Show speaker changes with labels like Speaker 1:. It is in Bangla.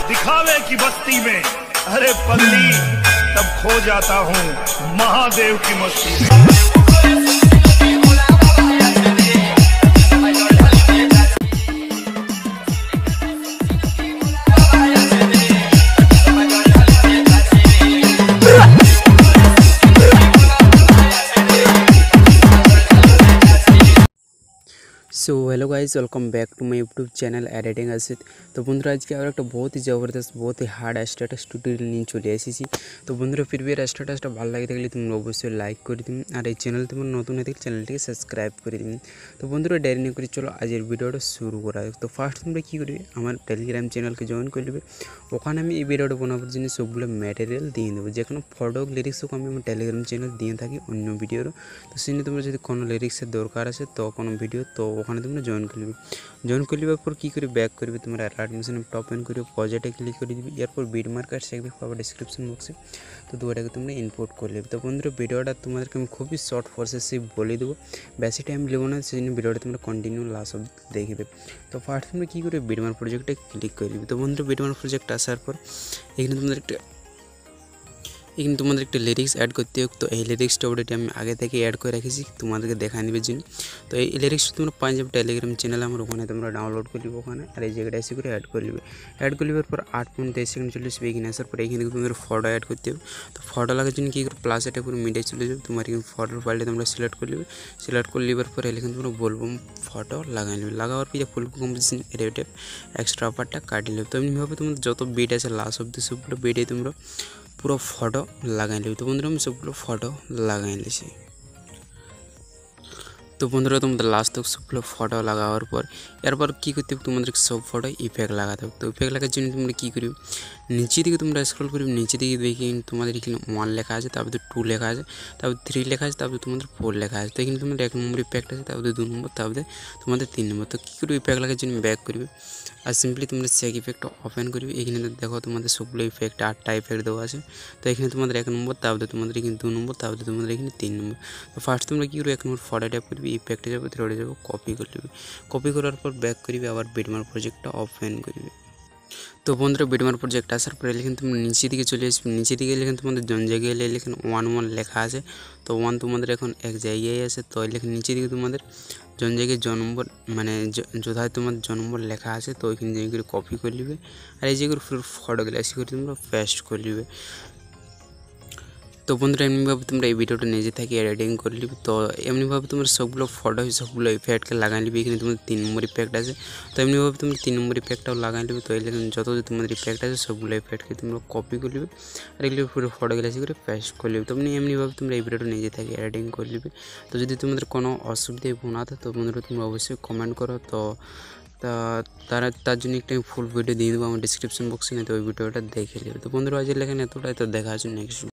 Speaker 1: दिखावे की बस्ती में, अरे पगली तब खो जाता हूँ महादेव की मस्ती में।
Speaker 2: So hello guys, welcome back to my YouTube channel editing आसित। तो बंधुरा आज के और एक बहुत ही जबरदस्त बहुत ही हार्ड स्टेटस ट्यूटोरियल नहीं चले एसेছি। तो बंधुरा फिर भी स्टेटसটা ভালো লাগে থাকলে তোমরা অবশ্যই লাইক করে দিন, আর এই চ্যানেল তোমরা নতুন হয়ে থাকলে চ্যানেলটিকে সাবস্ক্রাইব করে দিন। তো বন্ধুরা দেরি না করে চলো আজের ভিডিওটা শুরু করা যাক। তো ফার্স্ট তোমরা কি করবে, আমার টেলিগ্রাম চ্যানেলকে জয়েন করে নেবে। ওখানে আমি এই ভিডিওটা বানাবার জন্য সবগুলো ম্যাটেরিয়াল দিয়ে দেবো, যে কোনো ফটো লিরিক্সও আমি আমার টেলিগ্রাম চ্যানেল দিয়ে থাকি অন্য ভিডিওর। তো সেখানে তোমরা যদি কোনো লিরিক্সের দরকার আছে তো কোনো ভিডিও তো ওখানে তোমরা জয়েন করে নেবে। জয়েন করে নেওয়ার পর কী করে ব্যাক করবে, তোমরা অ্যাডমিশন ওপেন করে প্রজেক্টে ক্লিক করে দিবে। এরপর বিট মার্কার সেখানে পাবে ডিসক্রিপশন বক্সে। তো দুটাকে তোমরা ইম্পোর্ট করে নেবে। তো বন্ধুরা ভিডিওটা তোমাদেরকে আমি খুবই শর্ট প্রসেসে বলে দেবো, বেশি টাইম নেবো না, সেই জন্য ভিডিওটা তোমরা কন্টিনিউ লাস্ট অবধি দেখবে। তো ফার্স্ট তোমরা কী করে বিটমার প্রজেক্টে ক্লিক করে দেবে। তো বন্ধুরা বিটমার প্রজেক্ট আসার পর এখানে তোমাদের একটা লিরিক্স অ্যাড করতে হবে। তো এই লিরিক্সটা অলরেডি আমি আগে থেকে অ্যাড করে রেখেছি তোমাদেরকে দেখা নেবার জন্য। তো এই লিরিক্সটা তোমরা পাই যাবে টেলিগ্রাম চ্যানেল আমার, ওখানে তোমরা ডাউনলোড করে নেবে ওখানে, আর এই জায়গাটা এসে করে অ্যাড করে নেবে। অ্যাড করে নেওয়ার পর 8.23 সেকেন্ড চলে আসবে। এখানে আসার পর এখানে তোমাদের ফটো অ্যাড করতে হবে। তো ফটো লাগার জন্য কী করে প্লাস এটা পুরো মিডিয়ায় চলে যাবে। তোমার এখানে ফটোর ফাইলটা তোমরা সিলেক্ট করে নেবে। সিলেক্ট করে নেবার পর এখানে তোমরা বলবো ফটো লাগাই নেবে। লাগাবার পর ফুল কম্পোজিশন রেটে এক্সট্রা পার্টটা কাটিয়ে নেবে। তো এমনিভাবে তোমাদের যত বিট আছে লাস্ট অব্দি সবগুলো বিটে তোমরা পুরো ফটো লাগাই নেবে। তো বন্ধুরা আমি সবগুলো ফটো লাগাই নিয়েছি। তো বন্ধুরা তোমাদের লাস্ট তক সবগুলো ফটো লাগাবার পর এরপর কী করতে হবে, তোমাদের সব ফটো ইফেক্ট লাগাতে হবে। তো ইফেক্ট লাগার জন্য তোমরা কী করবে, নিচে দিকে তোমরা স্ক্রল করবে। নিচে দিকে দেখি তোমাদের এখানে 1 লেখা আছে, তারপরে 2 লেখা আছে, তারপরে 3 লেখা আছে, তারপরে তোমাদের 4 লেখা আছে। তো এখানে তোমাদের 1 নম্বর ইফেক্ট আছে, তারপরে 2 নম্বর, তারপরে তোমাদের 3 নম্বর। তো কী করবে, ইফেক্ট লাগার জন্য ব্যাক করবে আর সিম্পলি তোমরা চেক ইফেক্টটা ওপেন করবে। এখানে দেখো তোমাদের সবগুলো ইফেক্ট 8টা ইফেক্ট দেওয়া আছে। তো এখানে তোমাদের 1 নম্বর, তারপরে তোমাদের এখানে 2 নম্বর, তারপরে তোমাদের এখানে 3 নম্বর। তো ফার্স্ট তোমরা কী করবে, 1 নম্বর ফটো ট্যাপ করবে, ইফেক্টে যাবে, থ্রেডে যাবে, কপি করে নেবে। কপি করার পর ব্যাক করবে, আবার বিটমার প্রজেক্টটা ওপেন করবে। তো বন্ধুরা বিটমার প্রজেক্ট আসার পরে এখানে তোমরা নিচে দিকে চলে আসবে। নিচে দিকে এখানে তোমাদের জন জায়গায় এলে এখানে 1 লেখা আছে। তো 1 তোমাদের এখন এক জায়গায় আছে। তো এখানে নিচে দিকে তোমাদের জন জায়গায় জন নম্বর মানে যোথায় তোমার জন নম্বর লেখা আছে। তো ওইখানে জায়গায় কপি করে নেবে, আর এই জায়গায় পুরো ফটোগুলো এসে করে তোমরা পেস্ট করে নেবে। তো বন্ধুরা এমনিভাবে তোমরা এই ভিডিওটা নিজে থেকে এডিটিং করে নেবে। তো এমনিভাবে তোমরা সবগুলো ফটো সবগুলো ইফেক্টকে লাগাই নেবে। এখানে তোমাদের 3 নম্বর ইফেক্ট আছে। তো এমনিভাবে তোমরা 3 নম্বর ইফেক্টটাও লাগাই নেবে। তো এখানে যত তোমাদের ইফেক্ট আছে সবগুলো ইফেক্টকে তোমরা কপি করে নেবে, আর এগুলো পুরো ফটোগুলো এসে করে পেস্ট করে নেবে। তো এমনিভাবে তোমরা এই ভিডিওটা নিজে থেকে এডিটিং করে নেবে। তো যদি তোমাদের কোনো অসুবিধা না থাকে তো বন্ধুরা তোমরা অবশ্যই কমেন্ট করো। তো তার জন্য একটা ফুল ভিডিও দিয়ে দেবো আমার ডিসক্রিপশন বক্সে, তো ওই ভিডিওটা দেখে নেবে। তো বন্ধুরা আজকের লেখেন এতটাই। তো দেখা আছে নেক্সট।